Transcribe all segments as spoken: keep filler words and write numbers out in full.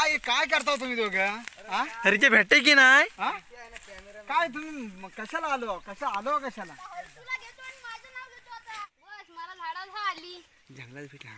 काय काय करता तुम्ही दोघं? हा अरे ते भेटते की नाही? हा? काय तुम्ही म- कशाला आलो कशा आलो कशाला तुला घेतो आणि माझं नाव घेतो आता. बस मला झाडाला आली. जंगलात भेटला.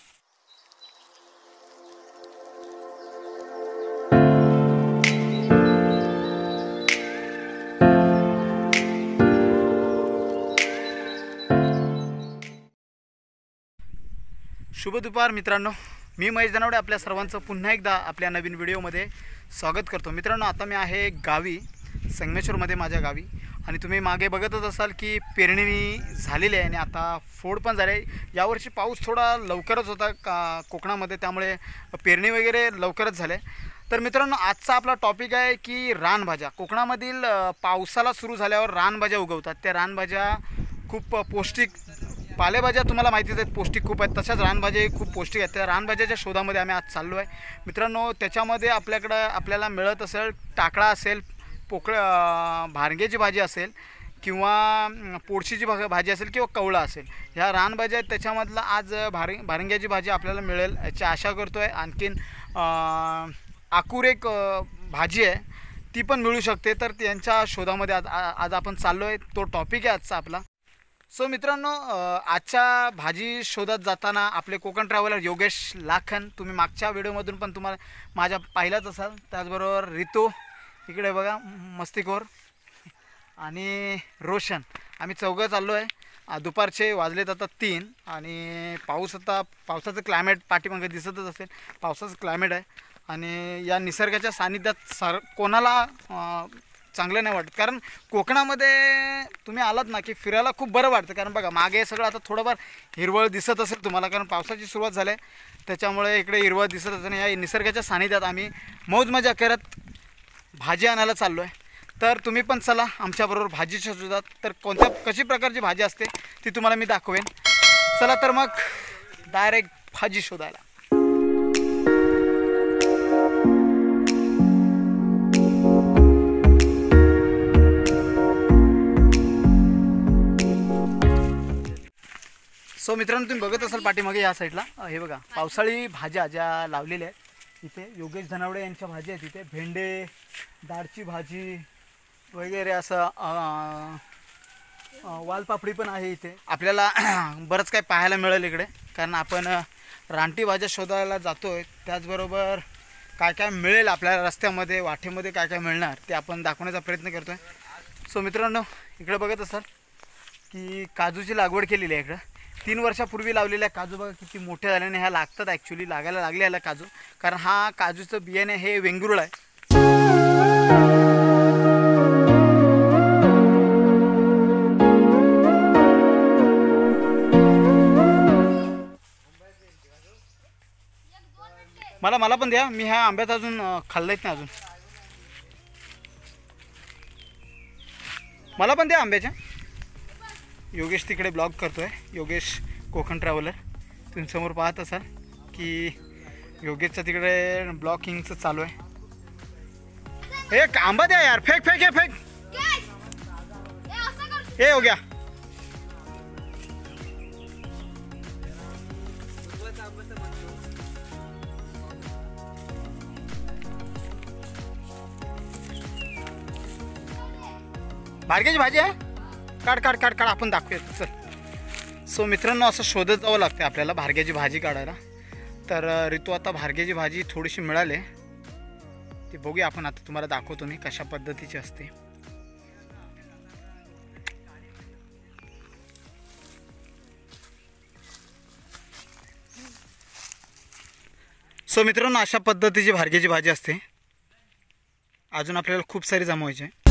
शुभ दुपार मित्रांनो, मी महेश धनावडे आपल्या सर्वांचं पुन्हा एकदा आपल्या नवीन व्हिडिओमध्ये स्वागत करतो. मित्रांनो, आता मी आहे गावी संगमेश्वरमध्ये, माझ्या गावी. आणि तुम्ही मागे बघतच असाल की पेरणी झालेली आहे आणि आता फोड पण झाले. यावर्षी पाऊस थोडा लवकरच होता का कोकणामध्ये, त्यामुळे पेरणी वगैरे लवकरच झाले. तर मित्रांनो, आजचा आपला टॉपिक आहे की रानभाज्या. कोकणामधील पावसाला सुरू झाल्यावर रानभाज्या उगवतात. त्या रानभाज्या खूप पौष्टिक, पालेभाज्या तुम्हाला माहितीच आहेत पौष्टिक खूप आहेत, तशाच रानभाज्या खूप पौष्टिक आहेत. त्या रानभाज्याच्या शोधामध्ये आम्ही आज चाललो आहे मित्रांनो. त्याच्यामध्ये आपल्याकडं आपल्याला मिळत असेल टाकळा असेल, पोकळ भारंग्याची भाजी असेल, किंवा पोळशीची भा भाजी असेल, किंवा कवळा असेल. ह्या रानभाज्या आहेत, त्याच्यामधलं आज भार भारंग्याची भाजी आपल्याला मिळेल याची आशा करतो आहे. आणखीन आकुर एक भाजी आहे, ती पण मिळू शकते. तर त्यांच्या शोधामध्ये आज आज आपण चाललो आहे. तो टॉपिक आहे आजचा आपला. सो मित्रांनो, आजच्या भाजी शोधात जाताना आपले कोकण ट्रॅव्हलर योगेश लाखन, तुम्ही मागच्या व्हिडिओमधून पण तुम्हाला माझ्या पाहिलाच असाल. त्याचबरोबर रितू इकडे बघा, मस्तीखोर, आणि रोशन, आम्ही चौघं चाललो आहे. दुपारचे वाजलेत आता तीन आणि पाऊस, आता पावसाचं क्लायमेट पाठीमागे दिसतच असेल, पावसाचं क्लायमेट आहे. आणि या निसर्गाच्या सानिध्यात सर कोणाला चांगलं नाही वाटत. कारण कोकणामध्ये तुम्ही आलात ना की फिरायला खूप बरं वाटतं. कारण बघा मागे सगळं आता थोडंफार हिरवळ दिसत असेल तुम्हाला, कारण पावसाची सुरुवात झाली आहे, त्याच्यामुळे इकडे हिरवळ दिसत असेल. या निसर्गाच्या सानिध्यात आम्ही मौज मजा करत भाजी आणायला चाललो आहे. तर तुम्ही पण चला आमच्याबरोबर भाजी शोधात. तर कोणत्या कशी प्रकारची भाजी असते ती तुम्हाला मी दाखवेन. चला तर मग डायरेक्ट भाजी शोधायला. सो मित्रांनो, तुम्ही बघत असाल पाठीमागे या साईडला हे बघा पावसाळी भाज्या ज्या लावलेल्या आहेत इथे. योगेश धनावडे यांच्या भाज्या आहेत इथे. भेंडे, दाळची भाजी वगैरे, असं वालपापडी पण आहे इथे. आपल्याला बरंच काय पाहायला मिळेल इकडे, कारण आपण रानटी भाज्या शोधायला जातो आहे. त्याचबरोबर काय काय मिळेल आपल्याला रस्त्यामध्ये, वाटेमध्ये काय काय मिळणार ते आपण दाखवण्याचा प्रयत्न करतो आहे. सो मित्रांनो, इकडे बघत असाल की काजूची लागवड केलेली आहे. इकडं तीन वर्षापूर्वी लावलेल्या काजू बघा किती मोठ्या झाल्याने ह्या लागतात. ॲक्च्युली लागायला लागले ह्याला काजू, कारण हा काजूचं बियाणे हे वेंगुर्ळ आहे. मला मला पण द्या, मी ह्या आंब्यात अजून खाल्लंच नाही अजून. मला पण द्या आंब्याच्या. योगेश तिकडे ब्लॉग करतो आहे, योगेश कोकण ट्रॅव्हलर. तुम्ही समोर पाहत असाल की योगेशचं तिकडे ब्लॉकिंगचं चालू आहे. एक आंबा द्या यार, फेक फेक हे फेक. हे हो गया. भारग्याची भाजी आहे, काढ काढ काढ काढ, आपण दाखवूया चल. सो मित्रांनो, असं शोधत जावं लागते आपल्याला भारग्याची भाजी काढायला. तर ऋतू आता भारग्याची भाजी थोडीशी मिळाली, ती बघूया आपण. आता तुम्हाला दाखवतो मी कशा पद्धतीची असते. सो मित्रांनो, अशा पद्धतीची भारग्याची भाजी असते. अजून आपल्याला खूप सारी जमवायची आहे.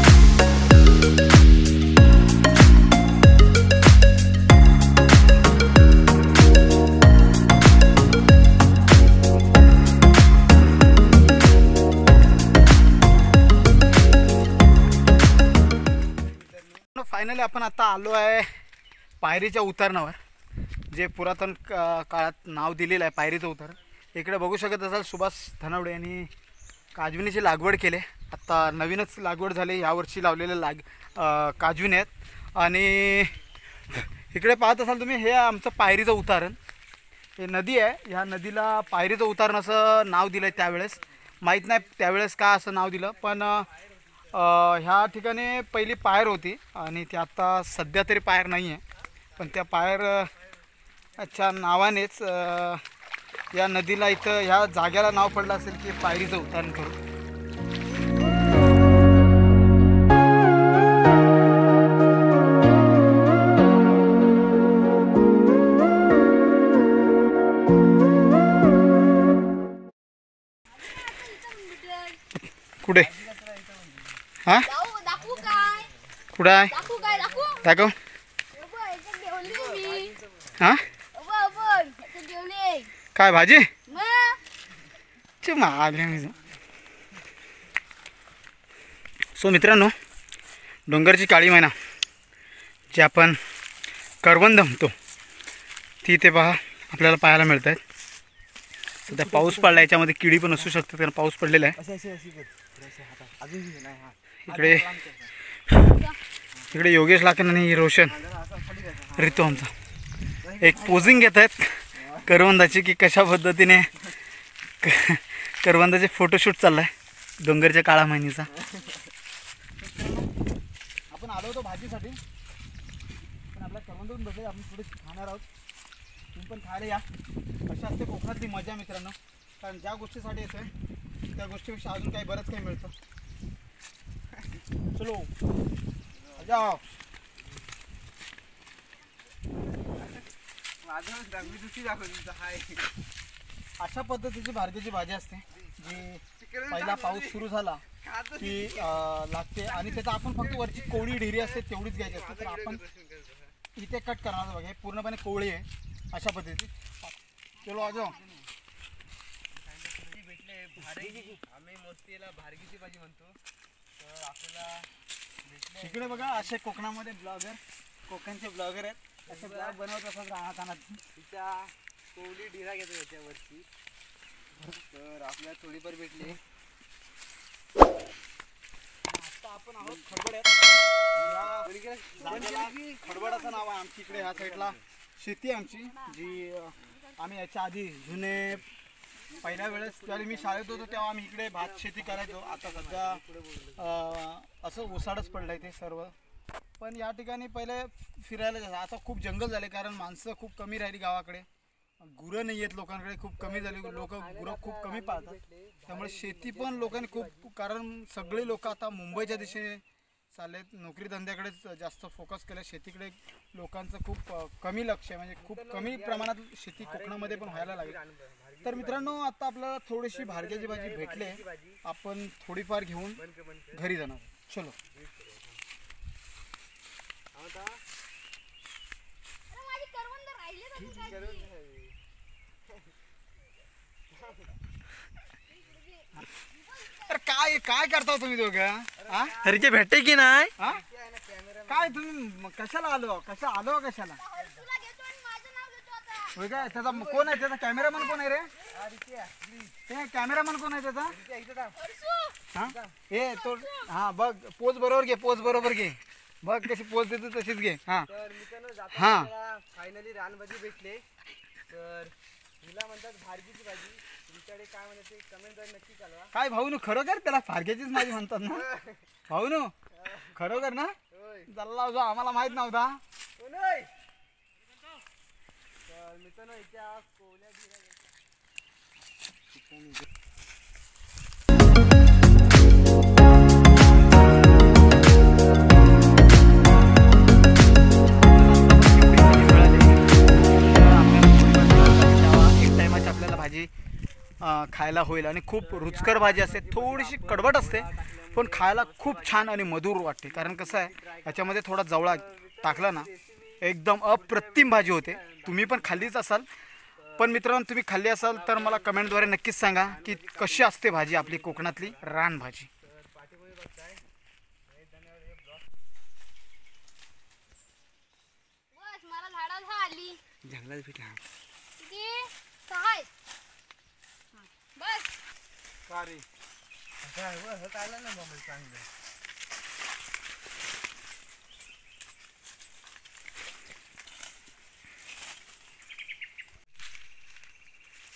फायनली आपण आता आलो आहे पायरीच्या उतारणावर, जे पुरातन काळात नाव दिलेलं आहे पायरीचं उतार. इकडे बघू शकत असाल सुभाष धनावडे यांनी काजविनीची लागवड केली. आता नवीनच लागवड झाली, यावर्षी लावलेले लाग काजविनी आहेत. आणि इकडे पाहत असाल तुम्ही, हे आमचं पायरीचं उतारण. हे नदी आहे. ह्या नदीला पायरीचं उतारण असं नाव दिलं आहे त्यावेळेस. माहीत नाही त्यावेळेस का असं नाव दिलं, पण अ, ह्या ठिकाणी पहिली पायर होती आणि ती आत्ता सध्या तरी पायर नाही आहे. पण त्या पायर अ, च्या नावानेच अ, या नदीला इथं ह्या जाग्याला नाव पडलं असेल की पायरीचं उतारण करून. कुठे हां दाखवू दाखवू काय कुठं आहे दाखवू काय दाखवू दाखव. अबा, याच्यात जेवली मी हां अबा अबा याच्यात जेवली काय भाजी मग चे मागल्या मी. सो मित्रांनो, डोंगरची काळी मैना जे आपण करवंद म्हणतो ती इथे पहा आपल्याला पाहायला मिळत आहेत. सध्या पाऊस पडला, याच्यामध्ये किडी पण असू शकते कारण पाऊस पडलेला आहे. अशी अशी अशी कर अशी हातात अजून घे नाही हा इकडे इकडे योगेश लाकन आणि रोशन रितो आमचा एक पोजिंग घेत आहेत करवंदाची की कशा पद्धतीने क- करवंदाचे फोटोशूट चालला आहे डोंगरच्या काळा महिनीचा. आपण आलो होतो भाजीसाठी, पण आपल्या करवंदातून बघायला आपण थोडी खाणार आहोत. तुम्ही पण खायला या. कशा असते कोकणातली मजा मित्रांनो, कारण ज्या गोष्टीसाठी येतोय त्या गोष्टीपेक्षा अजून काही बरंच काही मिळतं. चलो जाओ. माझं दाखवी दुसरी दाखवली हाय अशा पद्धतीची भारतीची भाजी असते जी पहिला पाऊस सुरू झाला की अं, लागते आणि त्याचा आपण फक्त वरची कोवळी ढेरी असते तेवढीच घ्यायची असते. तर आपण इथे कट करणार बघा, हे पूर्णपणे कोवळी आहे अशा पद्धती. चलो आ जाओ. भेटले भारी आम्ही मोतीला भारगीची भाजी म्हणतो. तर आपल्याला भेटले इकडे बघा असे कोकणामध्ये ब्लॉगर कोकणचे ब्लॉगर आहेत. असे ब्लॉग बनवत असतात राहताना. तिच्या कोवली ढिरा घेतो याच्यावरती. तर आपल्याला थोडीफार भेटली. आता आपण आहोत खडबड्यात. या जागेला खडबडाचं नाव आहे. आमची इकडे ह्या साईडला शेती आहे आमची, जी अं, आम्ही याच्या आधी जुने पहिल्या वेळेस त्यावेळी मी शाळेत होतो तेव्हा आम्ही इकडे भात शेती करायचो. आता सध्या अं, असं ओसाडच पडलं आहे ते सर्व. पण या ठिकाणी पहिले फिरायला जायचं, आता खूप जंगल झाले कारण माणसं खूप कमी राहिली गावाकडे. गुरं नाही आहेत लोकांकडे, खूप कमी झाली लोक, गुरं खूप कमी पाळतात. त्यामुळे शेती पण लोकांनी खूप, कारण सगळे लोक आता मुंबईच्या दिशेने चाललेत, नोकरी धंद्याकडेच जास्त फोकस केलं. शेतीकडे लोकांचं खूप अ, कमी लक्ष आहे, म्हणजे खूप कमी प्रमाणात शेती कोकणामध्ये पण व्हायला लागेल. तर मित्रांनो, आता आपल्याला थोडीशी भारग्याची भाजी भेटले, आपण थोडीफार घेऊन घरी जाणार. चलो. अरे माझी करवंद राहिले ना तू काय तर काय काय करता तुम्ही दोघं? हा अरे ते भेटते की नाही हा? काय तुम्ही म- कशाला आलो कशा आलो कशाला तुला घेतो आणि माझं नाव घेतो आता होय काय? त्याचा म- कोण आहे त्याचा कॅमेरामॅन कोण आहे रे? ते कॅमेरामॅन कोण आहे त्याचा? हर्षू हा हे तो हा बघ, पोज बरोबर घे, पोज बरोबर घे. बघ कशी पोज देतो तशीच घे. हा तर मित्रांनो जाता हा. आपल्याला फायनली रानभाजी भेटले. तर हिला म्हणतात भारगीची भाजी. तुमच्याकडे काय म्हणतात ते कमेंटद्वारे नक्की कळवा. काय भाऊनू, खरोखर त्याला फारग्याचीच माझी म्हणतात ना भाऊनू? खरोखर ना? होय जल्ला जो आम्हाला माहित नव्हता. कोण होय? तर मित्रांनो इथे कोवल्या ढिरा एक टायमाची आपल्याला भाजी अं, खायला होईल आणि खूप रुचकर भाजी असते. थोडीशी कडवट असते पण खायला खूप छान आणि मधुर वाटते. कारण कसं आहे, याच्यामध्ये थोडा जवळा टाकला ना एकदम अप्रतिम भाजी होते. तुम्ही पण खाल्लीच असाल, पण मित्रांनो तुम्ही खाल्ली असाल तर मला कमेंटद्वारे नक्कीच सांगा की कशी असते भाजी आपली कोकणातली रानभाजी. बस मला झाडाला आली जंगलात भेटला. किती सहा आहेत. हा, बस काय व चाललं ना मग चांगलं.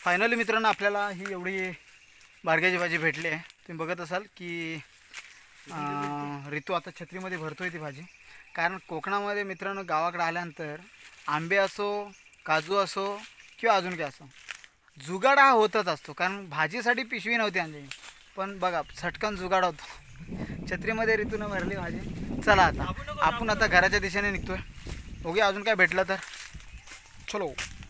फायनली मित्रांनो आपल्याला ही एवढी बारग्याची भाजी भेटली आहे. तुम्ही बघत असाल की अं, ऋतू आता छत्रीमध्ये भरतोय ती भाजी. कारण कोकणामध्ये मित्रांनो गावाकडे आल्यानंतर आंबे असो, काजू असो किंवा अजून काय असो, जुगाड हा होतच असतो. कारण भाजीसाठी पिशवी नव्हती आणली, पण बघा सटकन जुगाड होतो. छत्रीमध्ये ऋतूनं भरली भाजी. चला आता आपण आता घराच्या दिशेने निघतोय. बघूया अजून काय भेटलं तर. चलो.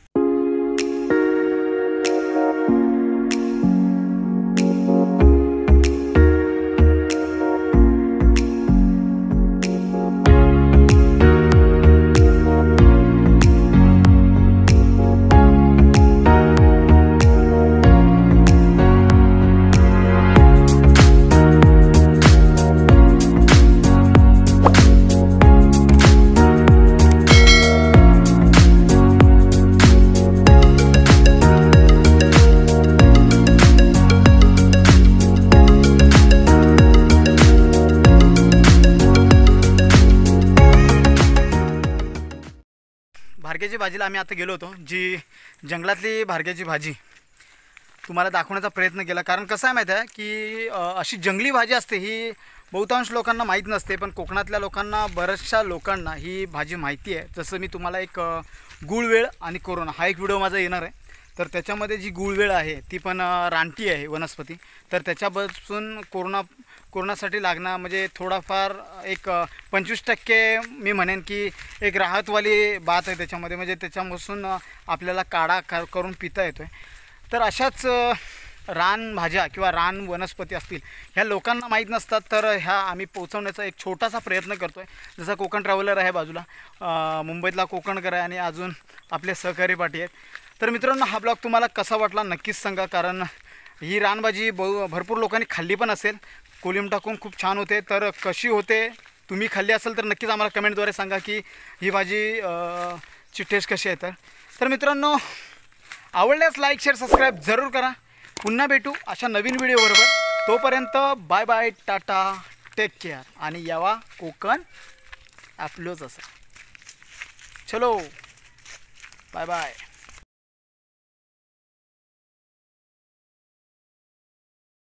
भारग्याची भाजीला आम्ही आता गेलो होतो. जी जंगलातली भारग्याची भाजी तुम्हाला दाखवण्याचा प्रयत्न केला. कारण कसं आहे माहीत आहे की अ, अशी जंगली भाजी असते ही बहुतांश लोकांना माहीत नसते, पण कोकणातल्या लोकांना, बऱ्याचशा लोकांना ही भाजी माहिती आहे. जसं मी तुम्हाला एक अ, गुळवेळ आणि कोरोना हा एक व्हिडिओ माझा येणार आहे. तर त्याच्यामध्ये जी गुळवेळ आहे ती पण अ, रानटी आहे वनस्पती. तर त्याच्यापासून कोरोना कोरोनासाठी लागणं म्हणजे थोडाफार एक अ, पंचवीस टक्के मी म्हणेन की एक राहतवाली बात आहे त्याच्यामध्ये. म्हणजे त्याच्यापासून अ, आपल्याला काढा क करून पिता येतो आहे. तर अशाच अ, रानभाज्या किंवा रान वनस्पती असतील ह्या लोकांना माहीत नसतात. तर ह्या आम्ही पोचवण्याचा एक छोटासा प्रयत्न करतो आहे. जसं कोकण ट्रॅव्हलर आहे बाजूला, अ, मुंबईतला कोकणकर आहे आणि अजून आपले सहकारी पाठी आहेत. तर मित्रांनो हा ब्लॉग तुम्हाला कसा वाटला नक्कीच सांगा. कारण ही रानभाजी बहु भरपूर लोकांनी खाल्ली पण असेल, कोलिम टाकून खूप छान होते. तर कशी होते, तुम्ही खाल्ली असेल तर नक्कीच आम्हाला कमेंटद्वारे सांगा की ही भाजी अ, ची टेस्ट कशी आहे. तर तर मित्रांनो आवडल्यास लाईक, शेअर, सबस्क्राईब जरूर करा. पुन्हा भेटू अशा नवीन व्हिडिओबरोबर. तोपर्यंत बाय बाय, टाटा, टेक केअर आणि यावा कोकण आपलोच असं. चलो बाय बाय.